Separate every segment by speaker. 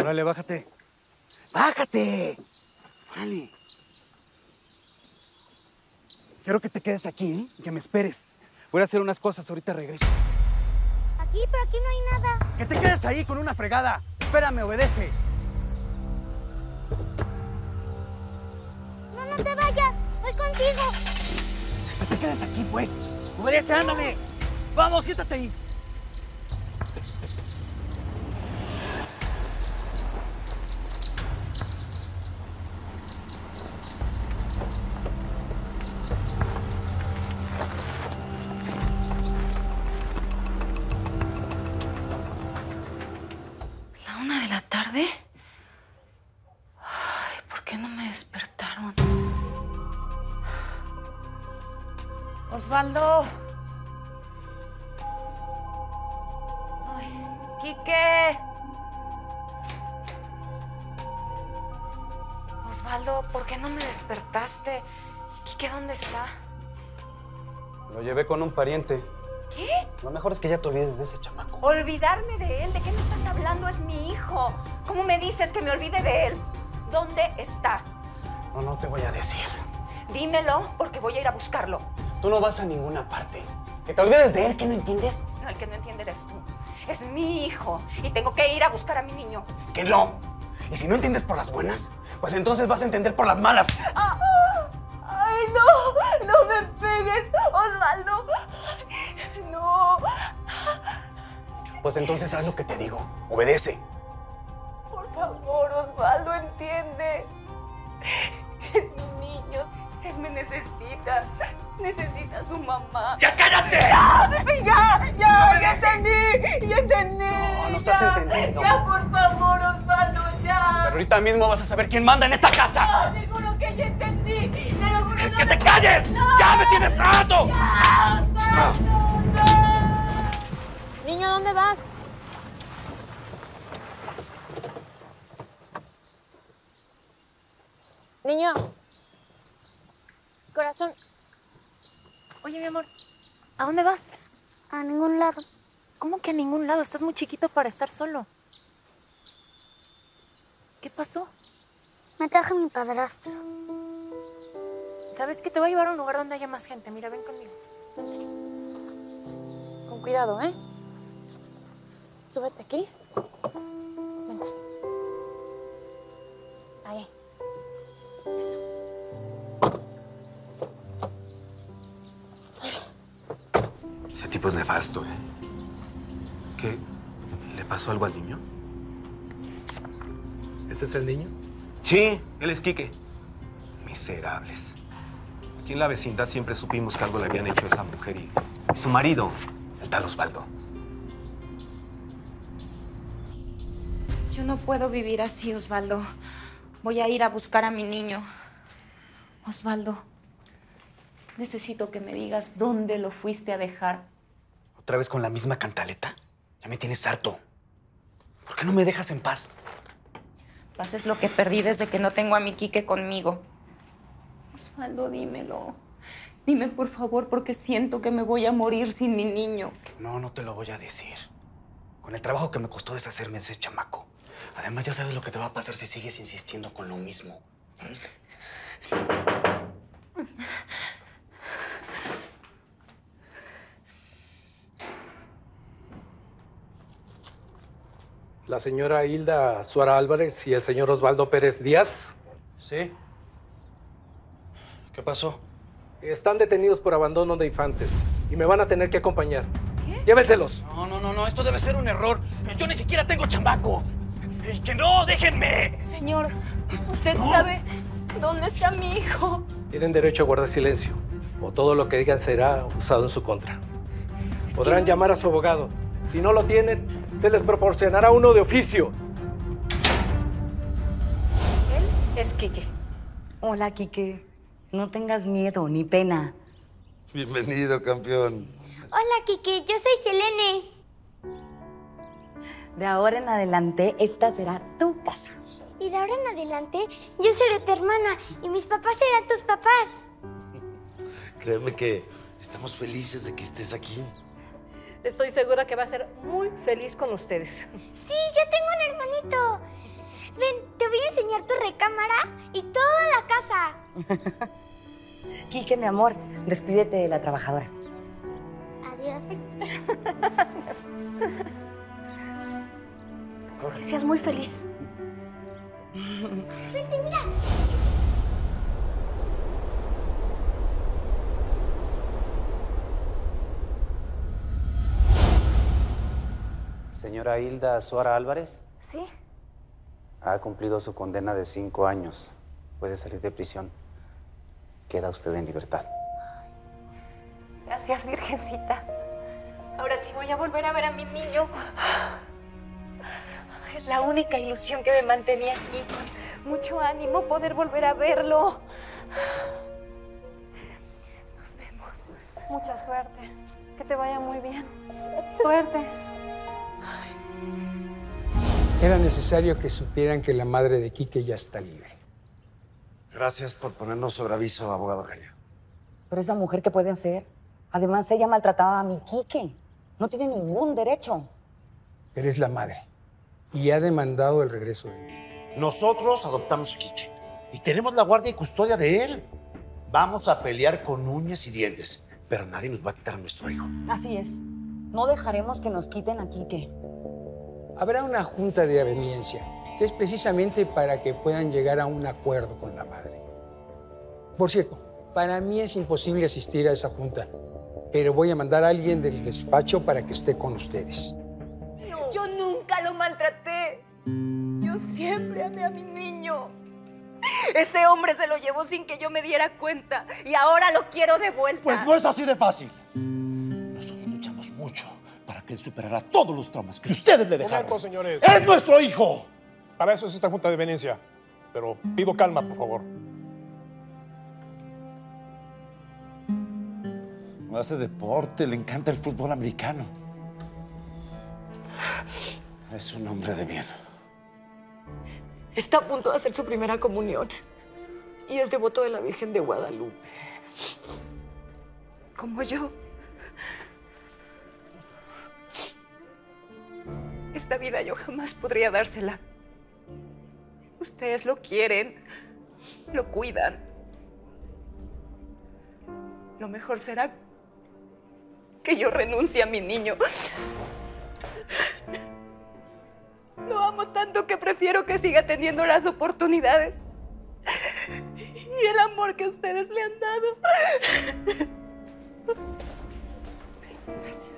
Speaker 1: Órale, bájate. ¡Bájate! Órale. Quiero que te quedes aquí, ¿eh? Y que me esperes. Voy a hacer unas cosas, ahorita regreso.
Speaker 2: Aquí, pero aquí no hay nada.
Speaker 1: ¡Que te quedes ahí con una fregada! Espérame, obedece.
Speaker 2: No, no te vayas. Voy contigo.
Speaker 1: ¡Que te quedes aquí, pues! ¡Obedece, ándale! ¡Vamos, siéntate ahí!
Speaker 3: ¿La 1 de la tarde? Ay, ¿por qué no me despertaron? Osvaldo. Ay, Quique. Osvaldo, ¿por qué no me despertaste? ¿Quique dónde está?
Speaker 1: Lo llevé con un pariente.
Speaker 3: ¿Qué?
Speaker 1: Lo mejor es que ya te olvides de ese chamaco.
Speaker 4: ¿Olvidarme de él? ¿De qué me estás hablando? Es mi hijo. ¿Cómo me dices que me olvide de él? ¿Dónde está?
Speaker 1: No, no te voy a decir.
Speaker 4: Dímelo, porque voy a ir a buscarlo.
Speaker 1: Tú no vas a ninguna parte. Que te olvides de él, ¿que no entiendes?
Speaker 4: No, el que no entiende eres tú. Es mi hijo y tengo que ir a buscar a mi niño.
Speaker 1: ¡Que no! Y si no entiendes por las buenas, pues entonces vas a entender por las malas.
Speaker 4: ¡Ah! ¡Ay, no! ¡No me pegues, Osvaldo! ¡No!
Speaker 1: Pues entonces haz lo que te digo. Obedece.
Speaker 4: Por favor, Osvaldo, entiende. Es mi niño. Él me necesita. Necesita a su mamá.
Speaker 1: ¡Ya cállate!
Speaker 4: ¡Ya entendí! ¡Ya entendí!
Speaker 1: No estás entendiendo.
Speaker 4: Ya, por favor, Osvaldo, ya.
Speaker 1: Pero ahorita mismo vas a saber quién manda en esta casa.
Speaker 4: No, te juro que ya entendí. Te lo juro.
Speaker 1: ¡Que te calles!
Speaker 4: No.
Speaker 1: ¡Ya me tienes harto!
Speaker 4: ¡Ya, Osvaldo! ¡No!
Speaker 3: Niño, ¿dónde vas? Niño. Corazón. Oye, mi amor, ¿a dónde vas?
Speaker 2: A ningún lado.
Speaker 3: ¿Cómo que a ningún lado? Estás muy chiquito para estar solo. ¿Qué pasó?
Speaker 2: Me traje mi padrastro.
Speaker 3: ¿Sabes qué? Te voy a llevar a un lugar donde haya más gente. Mira, ven conmigo. Vente. Con cuidado, ¿eh? Súbete aquí. Vente. Ahí. Eso.
Speaker 5: Ese tipo es nefasto, ¿eh? ¿Qué? ¿Le pasó algo al niño?
Speaker 6: ¿Este es el niño?
Speaker 5: Sí, él es Quique. Miserables. Aquí en la vecindad siempre supimos que algo le habían hecho a esa mujer y su marido, el tal Osvaldo.
Speaker 4: Yo no puedo vivir así, Osvaldo. Voy a ir a buscar a mi niño. Osvaldo, necesito que me digas dónde lo fuiste a dejar.
Speaker 1: ¿Otra vez con la misma cantaleta? Ya me tienes harto. ¿Por qué no me dejas en paz?
Speaker 4: Pases lo que perdí desde que no tengo a mi Quique conmigo. Osvaldo, dímelo. Dime, por favor, porque siento que me voy a morir sin mi niño.
Speaker 1: No, no te lo voy a decir. Con el trabajo que me costó deshacerme de ese chamaco. Además, ya sabes lo que te va a pasar si sigues insistiendo con lo mismo.
Speaker 6: La señora Hilda Suara Álvarez y el señor Osvaldo Pérez Díaz
Speaker 1: ¿Sí? ¿Qué pasó?
Speaker 6: están detenidos por abandono de infantes y me van a tener que acompañar. ¿Qué? Llévenselos.
Speaker 1: No, esto debe ser un error. Yo ni siquiera tengo chamaco. ¡Que no! ¡Déjenme!
Speaker 4: Señor, ¿usted sabe dónde está mi hijo?
Speaker 6: Tienen derecho a guardar silencio o todo lo que digan será usado en su contra. Podrán llamar a su abogado. Si no lo tienen, se les proporcionará uno de oficio.
Speaker 3: Él es Quique.
Speaker 7: Hola, Quique. No tengas miedo ni pena.
Speaker 8: Bienvenido, campeón.
Speaker 2: Hola, Quique. Yo soy Selene.
Speaker 7: De ahora en adelante, esta será tu casa.
Speaker 2: Y de ahora en adelante, yo seré tu hermana y mis papás serán tus papás.
Speaker 8: Créeme que estamos felices de que estés aquí.
Speaker 9: Estoy segura que va a ser muy feliz con ustedes.
Speaker 2: Sí, yo tengo un hermanito. enseñar tu recámara y toda la casa.
Speaker 7: Quique, mi amor, despídete de la trabajadora.
Speaker 2: Adiós.
Speaker 9: Que seas muy feliz.
Speaker 2: Vente, mira.
Speaker 10: Señora Hilda Suara Álvarez.
Speaker 9: ¿Sí?
Speaker 10: Ha cumplido su condena de 5 años. Puede salir de prisión. Queda usted en libertad.
Speaker 4: Gracias, Virgencita. Ahora sí voy a volver a ver a mi niño. Es la única ilusión que me mantenía aquí, con mucho ánimo, poder volver a verlo. Nos vemos.
Speaker 9: Mucha suerte. Que te vaya muy bien. Suerte.
Speaker 11: Era necesario que supieran que la madre de Quique ya está libre.
Speaker 8: Gracias por ponernos sobre aviso, abogado Caña.
Speaker 7: Pero esa mujer, ¿qué puede hacer? Además, ella maltrataba a mi Quique. No tiene ningún derecho.
Speaker 11: Pero es la madre. Y ha demandado el regreso de él.
Speaker 8: Nosotros adoptamos a Quique y tenemos la guardia y custodia de él. Vamos a pelear con uñas y dientes, pero nadie nos va a quitar a nuestro hijo.
Speaker 7: Así es. No dejaremos que nos quiten a Quique.
Speaker 11: Habrá una junta de aveniencia, que es precisamente para que puedan llegar a un acuerdo con la madre. Por cierto, para mí es imposible asistir a esa junta, pero voy a mandar a alguien del despacho para que esté con ustedes.
Speaker 4: Yo nunca lo maltraté. Yo siempre amé a mi niño. Ese hombre se lo llevó sin que yo me diera cuenta y ahora lo quiero de vuelta.
Speaker 8: Pues no es así de fácil. Nosotros luchamos mucho para que él superara todos los traumas que ustedes le dejaron.
Speaker 12: Momento, señores.
Speaker 8: ¡Es nuestro hijo!
Speaker 12: Para eso es esta junta de aveniencia. Pero pido calma, por favor.
Speaker 8: No hace deporte, le encanta el fútbol americano. Es un hombre de bien.
Speaker 13: Está a punto de hacer su primera comunión y es devoto de la Virgen de Guadalupe. Como yo.
Speaker 4: Esta vida yo jamás podría dársela. Ustedes lo quieren, lo cuidan. Lo mejor será que yo renuncie a mi niño. Lo amo tanto que prefiero que siga teniendo las oportunidades y el amor que ustedes le han dado. Gracias.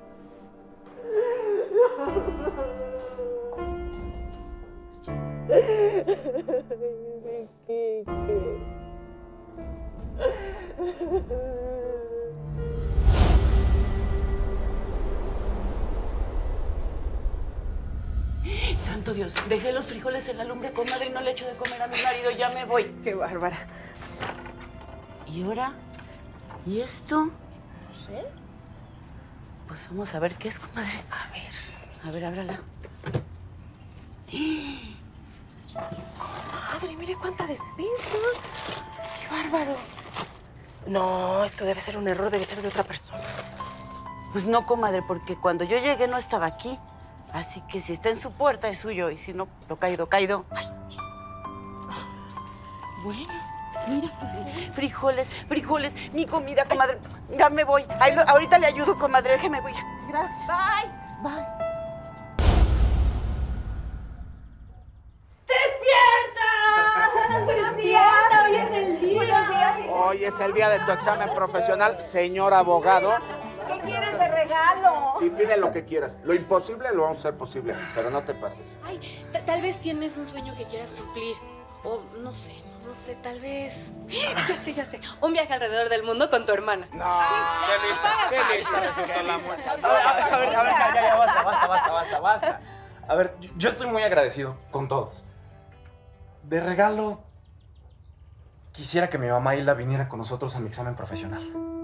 Speaker 13: Santo Dios, dejé los frijoles en la lumbre, comadre, y no le echo de comer a mi marido. Ya me voy.
Speaker 7: Qué bárbara.
Speaker 13: ¿Y ahora? ¿Y esto? No sé. Pues vamos a ver qué es, comadre. A ver, ábrala. Comadre, mire cuánta despensa. ¡Qué bárbaro! No, esto debe ser un error, debe ser de otra persona. Pues no, comadre, porque cuando yo llegué no estaba aquí. Así que si está en su puerta es suyo, y si no, lo caído, caído. Ay. Bueno, mira, frijoles, mi comida, comadre. Ya me voy. Ahorita le ayudo, comadre, déjeme voy. Gracias. Bye.
Speaker 4: ¡Despierta! ¡Buenos días! Hoy es el día. Buenos días.
Speaker 14: Hoy es el día de tu examen profesional, señor abogado.
Speaker 4: ¿Qué quieres de regalo?
Speaker 14: Sí, pide lo que quieras. Lo imposible lo vamos a hacer posible, pero no te pases.
Speaker 9: Ay, tal vez tienes un sueño que quieras cumplir. O no sé, tal vez. Ya sé. Un viaje alrededor del mundo con tu hermana.
Speaker 14: No. Qué lista resultó la muestra.
Speaker 15: A ver, ya, basta. A ver, yo estoy muy agradecido con todos. De regalo, quisiera que mi mamá Hilda viniera con nosotros a mi examen profesional.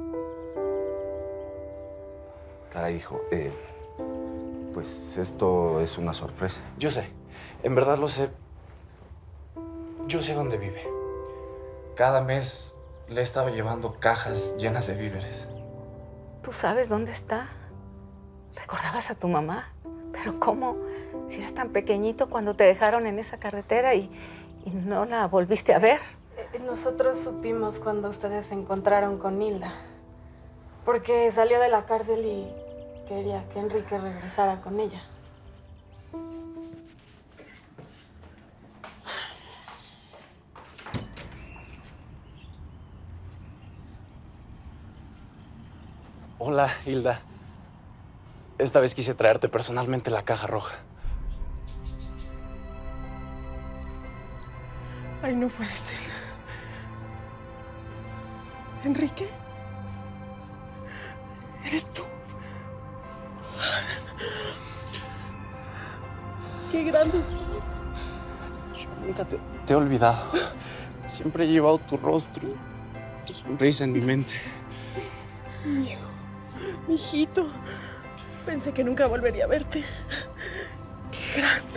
Speaker 16: Caray, hijo, pues esto es una sorpresa.
Speaker 15: Yo sé, en verdad lo sé. Yo sé dónde vive. Cada mes le he estado llevando cajas llenas de víveres.
Speaker 4: ¿Tú sabes dónde está? ¿Recordabas a tu mamá? ¿Pero cómo? Si eras tan pequeñito cuando te dejaron en esa carretera y
Speaker 17: ¿Y no la volviste a ver?
Speaker 9: Nosotros supimos cuando ustedes se encontraron con Hilda. Porque salió de la cárcel y quería que Enrique regresara con ella.
Speaker 15: Hola, Hilda. Esta vez quise traerte personalmente la caja roja.
Speaker 18: Ay, no puede ser. ¿Enrique? ¿Eres tú? ¡Qué grande estás!
Speaker 15: Yo nunca te he olvidado. Siempre he llevado tu rostro, tu sonrisa en mi mente.
Speaker 18: Mi hijo, mi hijito. Pensé que nunca volvería a verte. ¡Qué grande!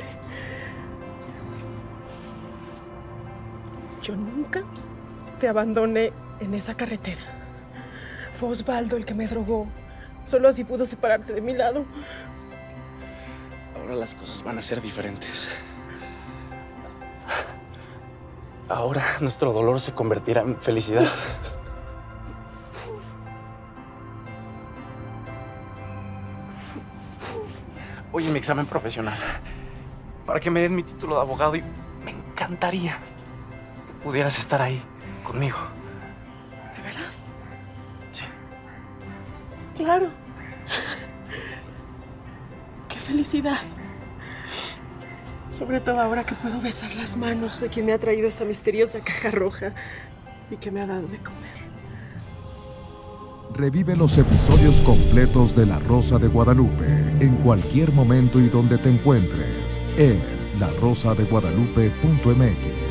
Speaker 18: Yo nunca te abandoné en esa carretera. Fue Osvaldo el que me drogó. Solo así pudo separarte de mi lado.
Speaker 15: Ahora las cosas van a ser diferentes. Ahora nuestro dolor se convertirá en felicidad. Hoy en mi examen profesional, para que me den mi título de abogado, y me encantaría que pudieras estar ahí conmigo.
Speaker 18: ¿De veras?
Speaker 15: Sí.
Speaker 18: Claro. ¡Qué felicidad! Sobre todo ahora que puedo besar las manos de quien me ha traído esa misteriosa caja roja y que me ha dado de comer.
Speaker 19: Revive los episodios completos de La Rosa de Guadalupe en cualquier momento y donde te encuentres en larosadeguadalupe.mx.